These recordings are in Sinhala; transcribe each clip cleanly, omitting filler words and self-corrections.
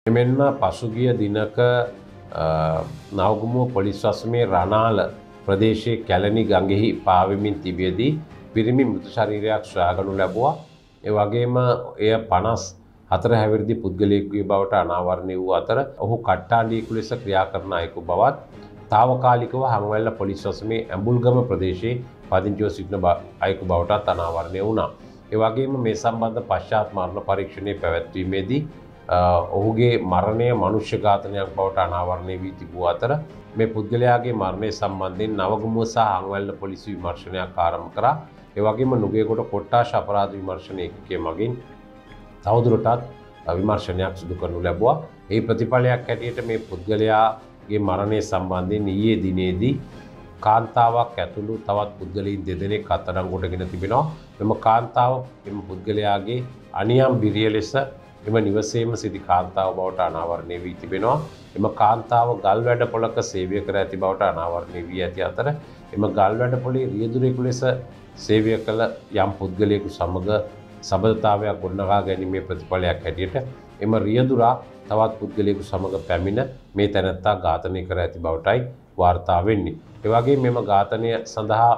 එමෙන්ම පසුගිය දිනක නවගමුව පොලිස් වසමේ රනාල ප්‍රදේශයේ කැලණි ගඟෙහි පාවෙමින් තිබියදී පිරිමි මෘත ශරීරයක් සොයාගනු ලැබුවා. ඒ වගේම එය 54 හැවිරිදි පුද්ගලයෙකුගේ බවට අනාවරණය වූ අතර ඔහු කට්ටාණ්ඩියෙකු ලෙස ක්‍රියා කරන අයෙකු බවත් තාවකාලිකව හංවැල්ල පොලිස් වසමේ ඇඹුල්ගම ප්‍රදේශයේ පදිංචිව සිටින අයෙකු බවටත් අනාවරණය වුණා. ඒ වගේම මේ සම්බන්ධ පශ්චාත් මරණ පරීක්ෂණය පැවැත්වීමේදී ඔහුගේ මරණය මනුෂ්‍ය ඝාතනයක් බවට අනාවරණය වී තිබූ අතර මේ පුද්ගලයාගේ මරණය සම්බන්ධයෙන් නවගමුව සහ හංවැල්ල පොලිස් විමර්ශනයක් ආරම්භ කරා. ඒ වගේම නුගේගොඩ කොට්ටාශ අපරාධ විමර්ශන ඒකකයේ මගින් තවදුරටත් විමර්ශනයක් සිදු කරනු ලැබුවා. ඒ ප්‍රතිඵලයක් හැටියට මේ පුද්ගලයාගේ මරණය සම්බන්ධයෙන් ඊයේ දිනේදී කාන්තාවක් ඇතුළු තවත් පුද්ගලයන් දෙදෙනෙක් අත්අඩංගුවටගෙන තිබෙනවා. මෙම කාන්තාව එම පුද්ගලයාගේ අනියම් බිරිය ලෙස එම නිවසේම සිටි කාන්තාව බවට අනාවරණය වී තිබෙනවා. එම කාන්තාව ගල් වැඩපොළක සේවය කර ඇති බවට අනාවරණය වී ඇති අතර එම ගල් වැඩපොළේ රියදුරෙකු ලෙස සේවය කළ යම් පුද්ගලයෙකු සමග සබඳතාවයක් ගොඩනගා ගැනීමේ ප්‍රතිඵලයක් හැටියට එම රියදුරා තවත් පුද්ගලයෙකු සමග පැමිණ මේ තැනැත්තා ඝාතනය කර ඇති බවටයි වාර්තා වෙන්නේ. ඒ වගේම මෙම ඝාතනය සඳහා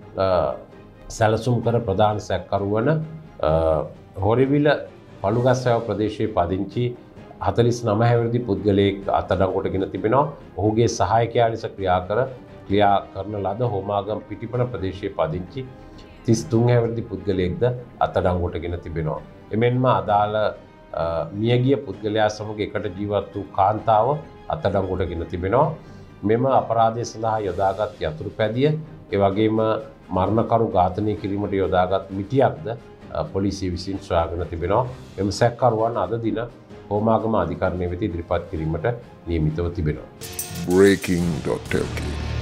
සැලසුම් කර ප්‍රධාන සැකකරු වන හොරිවිල පළුගස්වැව ප්‍රදේශයේ පදිංචි 49 හැවිරිදි පුද්ගලයෙක් අත්අඩංගුවටගෙන තිබෙනවා. ඔහුගේ සහායකයා ලෙස ක්‍රියා කරන ලද හෝමාගම් පිටිපන ප්‍රදේශයේ පදිංචි 33 හැවිරිදි පුද්ගලයෙක්ද අත්අඩංගුවටගෙන තිබෙනවා. එමෙන්ම අදාළ මියගිය පුද්ගලයා සමග එකට ජීවත් වූ කාන්තාව අත්අඩංගුවටගෙන තිබෙනවා. මෙම අපරාධය සඳහා යොදාගත් යතුරු පැදිය, ඒ වගේම මරණකරු ඝාතනය කිරීමට යොදාගත් මිටියක්ද පොලිසිය විසින් සොයාගෙන තිබෙනවා. එම සැකකරුවන් අද දින හෝමාගම අධිකරණය වෙත ඉදිරිපත් කිරීමට නියමිතව තිබෙනවා. breaking.lk